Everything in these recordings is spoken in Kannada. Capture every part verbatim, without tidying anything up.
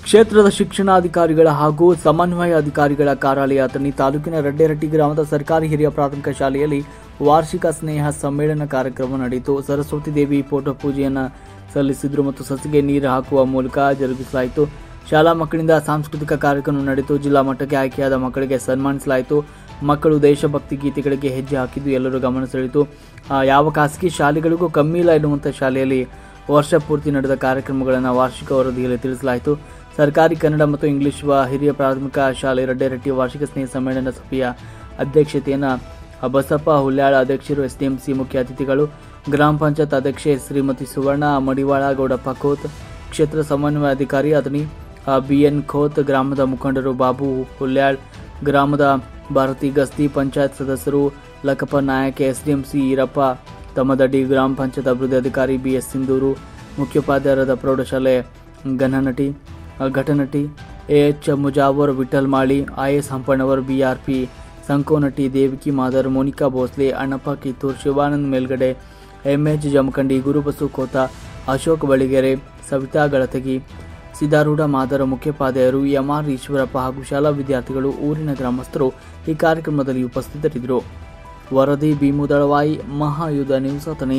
ಕ್ಷೇತ್ರದ ಶಿಕ್ಷಣಾಧಿಕಾರಿಗಳ ಹಾಗೂ ಸಮನ್ವಯ ಅಧಿಕಾರಿಗಳ ಕಾರ್ಯಾಲಯ ಅಥಣಿ ತಾಲೂಕಿನ ರಡ್ಡೆರಟ್ಟಿ ಗ್ರಾಮದ ಸರ್ಕಾರಿ ಹಿರಿಯ ಪ್ರಾಥಮಿಕ ಶಾಲೆಯಲ್ಲಿ ವಾರ್ಷಿಕ ಸ್ನೇಹ ಸಮ್ಮೇಳನ ಕಾರ್ಯಕ್ರಮ ನಡೆಯಿತು. ಸರಸ್ವತಿ ದೇವಿ ಫೋಟೋ ಪೂಜೆಯನ್ನು ಸಲ್ಲಿಸಿದ್ರು ಮತ್ತು ಸಸಿಗೆ ನೀರು ಹಾಕುವ ಮೂಲಕ ಜರುಗಿಸಲಾಯಿತು. ಶಾಲಾ ಮಕ್ಕಳಿಂದ ಸಾಂಸ್ಕೃತಿಕ ಕಾರ್ಯಕ್ರಮ ನಡೆಯಿತು. ಜಿಲ್ಲಾ ಮಟ್ಟಕ್ಕೆ ಆಯ್ಕೆಯಾದ ಮಕ್ಕಳಿಗೆ ಸನ್ಮಾನಿಸಲಾಯಿತು. ಮಕ್ಕಳು ದೇಶಭಕ್ತಿ ಗೀತೆಗಳಿಗೆ ಹೆಜ್ಜೆ ಹಾಕಿದ್ದು ಎಲ್ಲರೂ ಗಮನ ಸೆಳೆಯಿತು. ಯಾವ ಖಾಸಗಿ ಶಾಲೆಗಳಿಗೂ ಕಮ್ಮಿ ಇಲ್ಲ ಎನ್ನುವಂಥ ಶಾಲೆಯಲ್ಲಿ ವರ್ಷ ಪೂರ್ತಿ ನಡೆದ ಕಾರ್ಯಕ್ರಮಗಳನ್ನು ವಾರ್ಷಿಕ ವರದಿಯಲ್ಲಿ ತಿಳಿಸಲಾಯಿತು. ಸರ್ಕಾರಿ ಕನ್ನಡ ಮತ್ತು ಇಂಗ್ಲಿಷ್ ಹಿರಿಯ ಪ್ರಾಥಮಿಕ ಶಾಲೆ ರಡ್ಡೆರಟ್ಟಿ ವಾರ್ಷಿಕ ಸ್ನೇಹ ಸಮ್ಮೇಳನ ಸಭೆಯ ಅಧ್ಯಕ್ಷತೆಯನ್ನು ಬಸಪ್ಪ ಹುಲ್ಯಾಳ ಅಧ್ಯಕ್ಷರು, ಎಸ್ಡಿಎಂಸಿ ಮುಖ್ಯ ಅತಿಥಿಗಳು, ಗ್ರಾಮ ಪಂಚಾಯತ್ ಅಧ್ಯಕ್ಷೆ ಶ್ರೀಮತಿ ಸುವರ್ಣ ಮಡಿವಾಳ, ಗೌಡಪ್ಪ ಖೋತ್, ಕ್ಷೇತ್ರ ಸಮನ್ವಯ ಅಧಿಕಾರಿ ಅಥಣಿ ಬಿಎನ್ ಖೋತ್, ಗ್ರಾಮದ ಮುಖಂಡರು ಬಾಬು ಹುಲ್ಯಾಳ್, ಗ್ರಾಮದ ಭಾರತಿ ಗಸ್ತಿ, ಪಂಚಾಯತ್ ಸದಸ್ಯರು ಲಕ್ಕಪ್ಪ ನಾಯಕ್, ಎಸ್ಡಿಎಂಸಿ ಈರಪ್ಪ ತಮ್ಮದಡ್ಡಿ, ಗ್ರಾಮ ಪಂಚಾಯತ್ ಅಭಿವೃದ್ಧಿ ಅಧಿಕಾರಿ ಬಿಎಸ್ ಸಿಂಧೂರು, ಮುಖ್ಯೋಪಾಧ್ಯಾಯರಾದ ಪ್ರೌಢಶಾಲೆ Ghananati Ghatanati AH Mujawar, Vithal Mali, IS Hampannavar, BRP Sankonati, Devaki Madar, Monika Bhosle, Annappa Kittur, Shivanand Melgade, MH Jamkhandi, Gurubasu Kota, Ashok Baligere, Savita Galatagi, Siddharudha Madar ಮುಖ್ಯೋಪಾಧ್ಯಾಯರು ಎಂಆರ್ ಈಶ್ವರಪ್ಪ ಹಾಗೂ ಶಾಲಾ ವಿದ್ಯಾರ್ಥಿಗಳು, ಊರಿನ ಗ್ರಾಮಸ್ಥರು ಈ ಕಾರ್ಯಕ್ರಮದಲ್ಲಿ ಉಪಸ್ಥಿತರಿದ್ದರು. ವರದಿ ಭೀಮುದಳವಾಯಿ, ಮಹಾಯುಧ ನ್ಯೂಸ್ ಅಥಣಿ.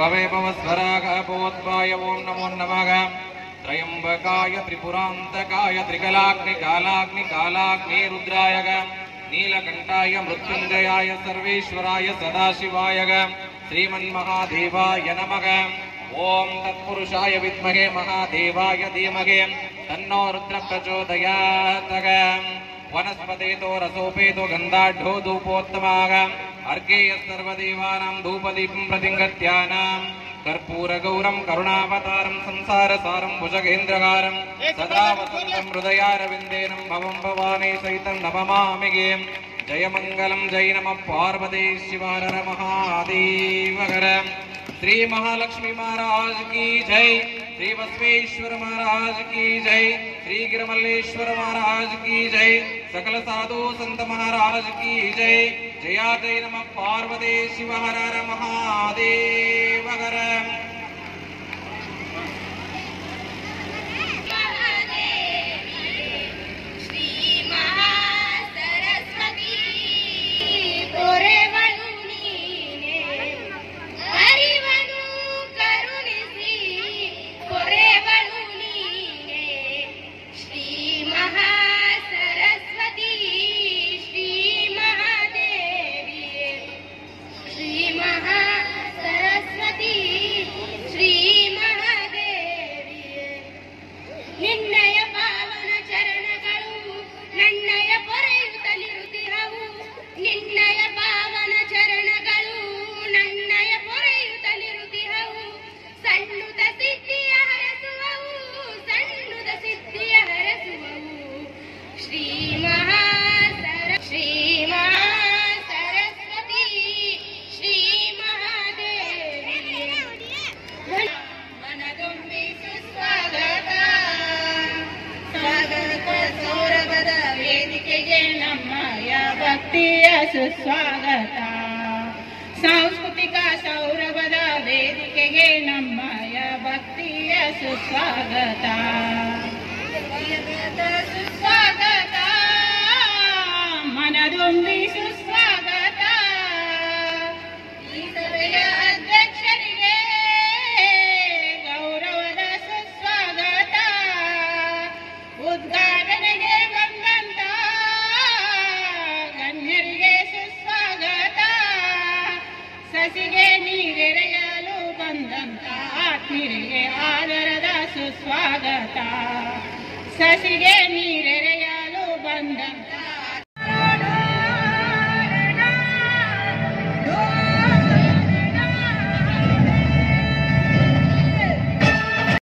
ತ್ರಯಂಬಕಾಯ ತ್ರಿಪುರಾಂತಕಾಯ ತ್ರಿಕಲಾಗ್ನಿ ಕಾಲಾಗ್ನಿ ಕಾಲಾಗ್ನಿ ರುದ್ರಾಯ ನೀಲಕಂಠಾಯ ಮೃತ್ಯುಂಜಯಾಯ ಸರ್ವೇಶ್ವರಾಯ ಸದಾಶಿವಾಯ ಶ್ರೀಮನ್ಮಹಾದೇವಾಯ ನಮಃ. ಓಂ ತತ್ಪುರುಷಾಯ ವಿದ್ಮಹೇ ಮಹಾದೇವಾಯ ಧೀಮಹಿ ತನ್ನೋ ರುದ್ರ ಪ್ರಚೋದಯಾತ್. ವನಸ್ಪತಿತೋ ರಸೋಪೇತೋ ಗಂಧಾಢ್ಯೋ ಧೂಪೋತ್ತಮಾಃ ಅರ್ಘ್ಯೇಯ ಸರ್ವದೇವಾನಾಂ ಧೂಪದೀಪಂ ಪ್ರತಿಂಗತ್ಯಾನಾಂ ಕರ್ಪೂರ ಗೌರಂ ಕರುಣಾವತಾರಂ ಸಂಸಾರ ಸಾರಂ ಭುಜಗೇಂದ್ರಗಾರಂ ಸದಾ ವಸಂತಂ ಹೃದಯಾರವಿಂದೇನಂ ಭವಂ ಭವಾನಿ ಸಹಿತಂ ನಮಮಾಮಿ. ಜಯ ಮಂಗಲಂ ಜೈ ನಮಃ ಪಾರ್ವತಿ ಶಿವಹರ ಮಹಾದೇವಹರ. श्री महालक्ष्मी महाराज की जय, श्री बसवेश्वर महाराज की जय, श्री गिरमल्लेश्वर महाराज की जय, सकल साधु संत महाराज की जय. जया जय नमः पार्वती शिव हर हर महादेव हर. ಸುಸ್ವಾಗತ. ಸಾಂಸ್ಕೃತಿಕ ಸೌರಭದ ವೇದಿಕೆಗೆ ನಮ್ಮಯ ಭಕ್ತಿಯ ಸುಸ್ವಾಗತ. ಸುಸ್ವಾಗತ ಮನದೊಂದಿ ಸುಸ್ವಾಗತ. ಈ ಸಭೆಯ ಅಧ್ಯಕ್ಷರಿಗೆ ಗೌರವದ ಸುಸ್ವಾಗತ. ಉದ್ಘಾಟನೆಗೆ ಬಂದಂತ ಗಣ್ಯರಿಗೆ ಸುಸ್ವಾಗತ. ಸಸಿಗೆ ನೀರೆರೆಯಲು ಬಂದಂತ ಆತ್ಮೀಯರಿಗೆ ಆದರದ ಸುಸ್ವಾಗತ. ಸಸಿಗೆ ನೀರೆರೆಯಲು ಬಂದಂತ